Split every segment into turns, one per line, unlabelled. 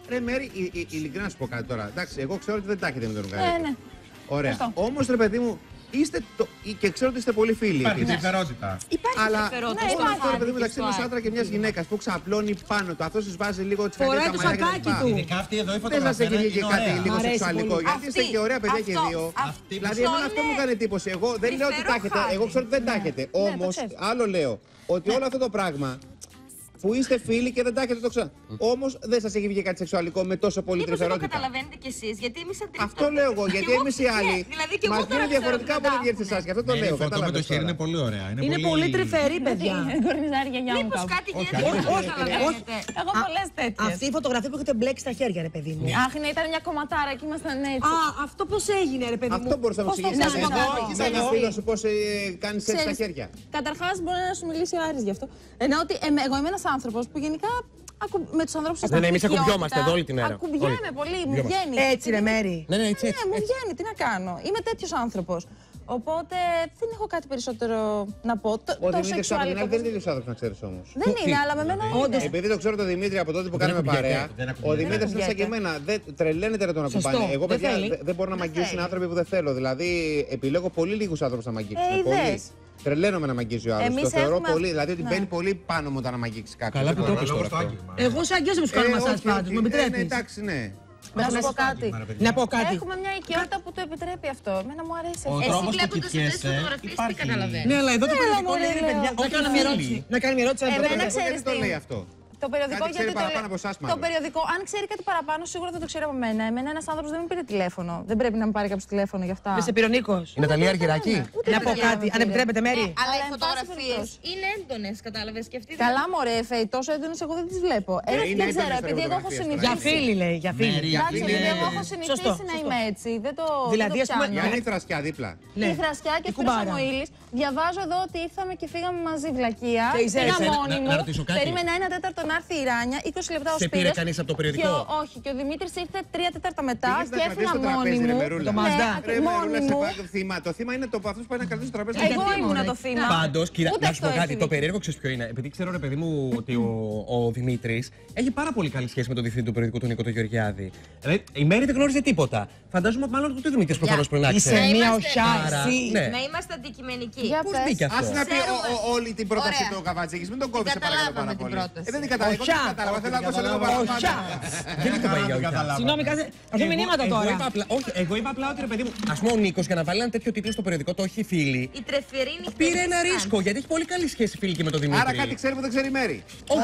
Ρε Μέρη, ειλικρινά να σου πω κάτι τώρα. Εντάξει, εγώ ξέρω ότι δεν τα έχετε με τον Ουγγαρέζο.
Ναι.
Ωραία. Όμως ρε παιδί μου, είστε και ξέρω ότι είστε πολύ φίλοι.
Υπάρχει ενδιαφερότητα.
Αλλά
ενδιαφερότητα.
πώς το ρε παιδί μεταξύ ενός άντρα και μιας γυναίκας που ξαπλώνει πάνω του, αυτός τους βάζει λίγο τις
Φοράει
καρδιές
το
τα μαλλιά
σακάκι του.
Ειδικά αυτή εδώ η
δεν σας έχει
φωτογραφία
βγει και
είναι
κάτι
ωραία.
λίγο
Μ' αρέσει
σεξουαλικό?
πολύ.
Γιατί είστε και ωραία παιδιά και δύο. Δηλαδή, εμένα αυτό μου κάνει εντύπωση. Εγώ δεν λέω ότι τα έχετε. Εγώ ξέρω ότι δεν τα έχετε. Όμως, άλλο λέω ότι όλο αυτό το πράγμα που είστε φίλοι και δεν τα έχετε το ξανά. Όμως δεν σας έχει βγει κάτι σεξουαλικό με τόσο πολύ
Μήπως δεν το
τρυφερότητα.
καταλαβαίνετε κι εσείς, γιατί εμείς αντιληφθούμε.
Αυτό λέω εγώ, γιατί εμείς οι άλλοι μας βγαίνουν διαφορετικά από ό,τι βγαίνει εσάς. Και αυτό το λέω.
Η φωτό με το χέρι είναι πολύ ωραία.
Είναι πολύ τρυφερή, παιδιά.
Κορνιζάρια για μου.
Μήπως κάτι γίνεται,
όχι,
δεν
όχι,
καταλαβαίνετε.
Έχω πολλές τέτοιες.
Αυτή η φωτογραφία που έχετε μπλέξει στα χέρια, ρε παιδί μου.
Αχ, ναι, ήταν μια κομματάρα και ήμασταν έτσι.
Α, αυτό πώς έγινε, ρε παιδί μου.
Αυτό μπορούσα να μου εξηγήσει.
να σου πω κάτι.
Κοίτα ένα φίλο σου πώς κάνεις έτσι τα χέρια.
Καταρχάς μπορεί να σου μιλήσει ο Άρης γι' αυτό. Ενώ ότι εγώ είμαι ένας άνθρωπος που γενικά με τους ανθρώπους
Ναι, εμείς ακουμπιόμαστε εδώ όλη την μέρα.
Ακουμπιέμαι πολύ, μου βγαίνει.
Έτσι, ρε Μέρη.
Ναι, έτσι.
Ναι, μου βγαίνει, τι να κάνω. Είμαι τέτοιος άνθρωπος. Οπότε δεν έχω κάτι περισσότερο να πω.
Ο
Το
Δημήτρης από την
σεξουαλικό.
άλλη δεν είναι ίδιος άνθρωπος να ξέρεις όμως.
Δεν είναι, αλλά με μένα είναι.
Επειδή το ξέρω τον Δημήτρη από τότε που κάναμε παρέα, ο Δημήτρης είναι σαν και εμένα. Τρελαίνεται να τον ακουμπάνε. Εγώ, παιδιά, δεν μπορώ να μ' αγγίσουν άνθρωποι που δεν θέλω. Δηλαδή, επιλέγω πολύ λίγους άνθρωπους να μ' αγγίξουν. Πολύ. Τρελαίνομαι να μ' αγγίζει ο άλλος. Το θεωρώ πολύ. Δηλαδή ότι μπαίνει πολύ πάνω μου όταν να μ' αγγίξει κάποιος.
Καλά που το είπες τώρα αυτό.
Εγώ σε αγγίζω που σου κάνω μασάζ πάντως, μου επιτρέπεις.
Εντάξει, ναι.
Να σου πω κάτι.
Να πω κάτι.
Έχουμε μια οικειότητα που το επιτρέπει αυτό. Εμένα μου αρέσει
Ο
αυτό.
Εσύ
τρόπος που
βλέποντας αυτές τις
κοιτιέσαι
φωτογραφίες τι
υπάρχει.
καταλαβαίνεις.
Ναι, αλλά εδώ το περιοδικό
μωρέ,
λέει
λέω.
παιδιά.
Όχι, να μια ερώτηση. Να κάνει μια ερώτηση.
Εμένα
Γιατί
ξέρεις
το
τι.
λέει αυτό.
Το περιοδικό
Κάτι ξέρει
γιατί
παραπάνω από εσάς,
το
μάλλον.
περιοδικό, αν ξέρει κάτι παραπάνω, σίγουρα δεν το ξέρει από μένα. Εμένα ένας άνθρωπος δεν με πήρε τηλέφωνο. Δεν πρέπει να με πάρει κάποιο τηλέφωνο γι' αυτά.
Δεν σε πήρε ο Νίκος.
Η Ναταλία Αργυράκη.
Να πω κάτι, αν επιτρέπετε, Μέρη.
Αλλά οι
εν πάση
φωτογραφίες
περιπτώσει.
είναι έντονες, κατάλαβες και αυτή.
Καλά, μωρέ, Φέη, τόσο έντονες εγώ δεν τις βλέπω.
είναι
Δεν ξέρω,
έντονες
επειδή εγώ έχω
φωτογραφίες
συνηθίσει.
Για φίλοι λέει, για φίλοι.
Μέρη,
Εντάξει,
είναι-
επειδή εγώ έχω συνηθίσει
Σωστό,
να είμαι έτσι. Δεν το
Δηλαδή,
δεν
ας
το
πούμε,
πιάνω.
Για είναι η θρασκιά δίπλα.
Η Θρασκιά και
Η
ο
κουμπάρα.
Σαμοήλης. Διαβάζω εδώ ότι ήρθαμε και φύγαμε μαζί βλακεία.
Και η
Πήγα
Ζέση.
μόνη
Να
μου.
ρωτήσω κάτι.
Περίμενα 1/4 να έρθει η Ράνια, 20 λεπτά ο
Σε πήρε
Σπύρος.
κανείς από το περιοδικό?
Όχι, και ο Δημήτρης ήρθε 3/4 μετά
Πήγες να
και
κρατήσεις
έφυγα
το
μόνη
τραπέζι, ρε
μου.
Μερούλα.
Το Mazda.
Ρε
Μόνη
Μερούλα, σε
μου.
πάει το θύμα. Το θύμα είναι το αυτό που πάει να κρατήσει το τραπέζι.
Εγώ ήμουν το θύμα.
Πάντως,
Ούτε
να σου πω
αυτό
κάτι,
έχει
το
δίκιο.
περίεργο ξέρεις ποιο είναι. Επειδή ξέρω, ρε παιδί μου, ότι ο Δημήτρης έχει πάρα πολύ καλή σχέση με τον διευθυντή του περιοδικού, τον Νίκο τον Γεωργιάδη. Δηλαδή, η Μέρη δεν γνώριζε τίποτα. Φαντάζομαι μάλλον ότι ο Δημήτρης προφανώς πρέπει να
Είσαι
ξέρει.
μία
είμαστε-
οσιά,
Άρα,
εσύ.
ναι.
Να είμαστε αντικειμενικοί.
Για
Πώς
πες.
μπήκε
Ας
αυτό?
να πει
Ξέρουμε.
όλη την πρόταση
Ωραία.
του Καβατζίκης. Μην τον κόβεις παρακαλώ
καταλάβαμε
πάρα
την
πολύ.
πρόταση.
Δεν την κατάλαβα.
Οσιά.
Κατάλαβα. Θέλω να ακούσω λίγο
Οσιά.
παραπάνω.
Γιατί το πάει για οχιά?
Συγγνώμη, αυτό μηνύματα
Εγώ
τώρα.
είπα απλά, όχι, εγώ είπα απλά ότι ρε παιδί μου, ας πούμε ο Νίκος για να βάλει ένα τέτοιο τίτλο στο περιοδικό, το έχει φίλοι.
Η τρεφερή νυχτερινή
Πήρε ένα
σκάνη.
ρίσκο γιατί έχει πολύ καλή σχέση φιλική με τον Δημήτρη.
Άρα κάτι ξέρει που δεν ξέρει η Μέρη.
Όχι,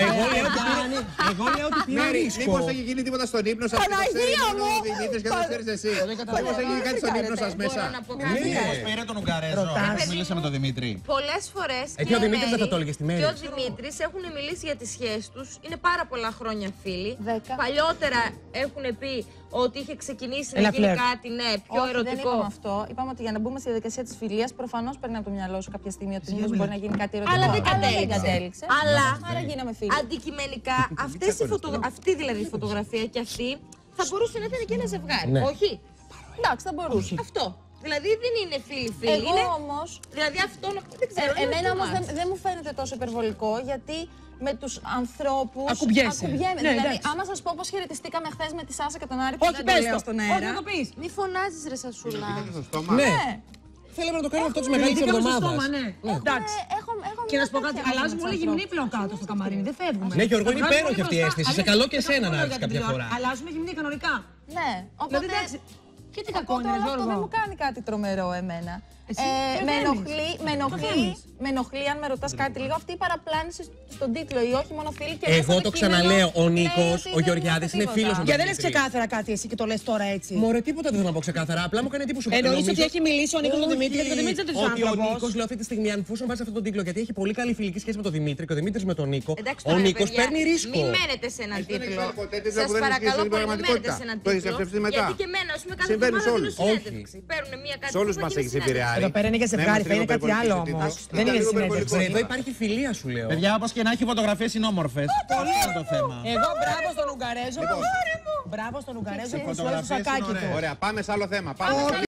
εγώ λέω ότι πήρε
Μέρη,
ρίσκο.
μήπως έχει γίνει τίποτα στον ύπνο σας?
Παναγία μου!
Ο Δημήτρης και δεν ξέρεις εσύ. Μήπως έχει γίνει κάτι στον ύπνο σας μέσα?
Μπορώ να πω κάτι.
Μήπως πήρε τον Ουγγαρέζο που μίλησε με τον Δημήτρη.
Πολλές φορές
Εκεί ο
και η
Δημήτρης δεν θα
Μέρη
το έλεγε στη Μέρη.
και ο Δημήτρης έχουν μιλήσει για τις σχέσεις τους. Είναι πάρα πολλά χρόνια φίλοι.
10.
Παλιότερα έχουν πει ότι είχε ξεκινήσει
Ένα
να γίνει
φλερτ.
κάτι πιο
Όχι, δεν
ερωτικό.
είπαμε αυτό. Είπαμε ότι για να μπούμε στη διαδικασία της φιλίας, προφανώς παίρνει από το μυαλό σου κάποια στιγμή ότι μήπως μπορεί να γίνει κάτι ερωτικό.
Αλλά δεν κατέληξε. Αλλά
Άρα γίναμε φίλοι.
αντικειμενικά αυτή δηλαδή η φωτογραφία και αυτή θα μπορούσε να ήταν και ένα ζευγάρι.
Ναι.
Όχι.
Εντάξει, θα μπορούσε.
Αυτό. Δηλαδή δεν είναι φίλοι-φίλοι.
Εγώ
Είναι...
όμως,
Δηλαδή αυτό δεν ξέρω. είναι
εμένα
too
όμως
much.
δεν μου φαίνεται τόσο υπερβολικό γιατί με τους ανθρώπους
Ακουμπιέσαι.
ακουμπιέμαι.
Ναι,
Δηλαδή,
εντάξει.
άμα σας πω πώς χαιρετιστήκαμε χθες με τη Σάσα και τον Άρη, που
Όχι,
δεν το
πες
λέω
το.
στον
Όχι,
αέρα.
να το πεις.
Μη φωνάζεις ρε Σασούλα.
Στο στόμα.
Ναι.
Ναι.
Θέλαμε να το κάνουμε αυτό της μεγάλης
Φιληθήκαμε στο
εβδομάδας.
στόμα, ναι. Εντάξει.
Έχω
Και να
μια
σου πω κάτι,
τέτοια
αλλάζουμε
με
όλοι
τους
γυμνοί
ανθρώπους.
πλέον κάτω στο καμαρίνι, δεν φεύγουμε.
Ναι, Γιώργο, είναι
Θα βγάζουμε
υπέροχη
όλοι
αυτή η
μπροστά.
αίσθηση. Σε
Αλήθεια,
καλό και
δεν
εσένα
θα
να
πω
έρθεις
για την
κάποια
τηλεόραση.
φορά.
Αλλάζουμε γυμνοί κανονικά.
Ναι,
Δηλαδή
οπότε,
εντάξει. Και τι κακό
οπότε
είναι,
όλο αυτό δεν
Γιώργο.
μου κάνει κάτι τρομερό εμένα.
Εσύ ποιο
Με
θέλεις?
ενοχλεί, αν με ρωτάς κάτι λίγο, αυτή η παραπλάνηση στον τίτλο, ή όχι μόνο φίλοι και μέσα
Εγώ
στο
το
κείμενο
ξαναλέω, ο
λέει
Νίκος,
ότι
ο
δεν
Γεωργιάδης είναι
τίποτα.
φίλος μου.
Για δεν λες
Δημήτρη.
ξεκάθαρα κάτι εσύ και το λες τώρα έτσι.
Μωρέ, τίποτα δεν θέλω να πω ξεκάθαρα. Απλά μου κάνει εντύπωση.
Εννοείς
Νομίζω-
ότι έχει μιλήσει ο Νίκος με τον
Όχι,
Δημήτρη, γιατί ο Δημήτρης δεν είναι
ότι ο
άνθρωπος.
Νίκος, λέω αυτή τη στιγμή, αν φούσον βάζει αυτόν τον τίτλο, γιατί έχει πολύ καλή φιλική σχέση με τον Δημήτρη και ο Δημήτρης με τον Νίκο.
Εντάξει,
Ο
τώρα,
Νίκος
παιδιά,
παίρνει ρίσκο.
Μην μένετε σε έναν
δεν έχεις
τίτλο.
πάρει ποτέ τίτλο
Σας
που δεν ισχύει
παρακαλώ
στην
πολύ, μην μένετε
πραγματικότητα.
σε έναν
Το έχεις
τίτλο.
ευθευτεί μετά.
Γιατί και εμένα, ας πούμε, κάθε
Συμβαίνει
εβδομάδα
σε
δίνω
όλους.
συνέντευξη. Παίρνουν μία κάτι.
Σε όλους μας έχεις επηρεάσει.
Εδώ πέρα είναι για ζευγάρι, θα είναι κάτι άλλο όμως. Δεν είναι συνέντευξη.
Βρε, εδώ υπάρχει φιλία σου λέω.
Παιδιά, όπως και να έχει, οι φωτογραφίες είναι όμορφες. Αυτό είναι το θέμα.
Εγώ μπράβο στον Ουγγαρέζο. Μπράβο στον Ουγγαρέζο που σου έδωσε το
φωτογραφίες
σακάκι
είναι
του.
Ωραία, πάμε σε άλλο θέμα. Πάμε.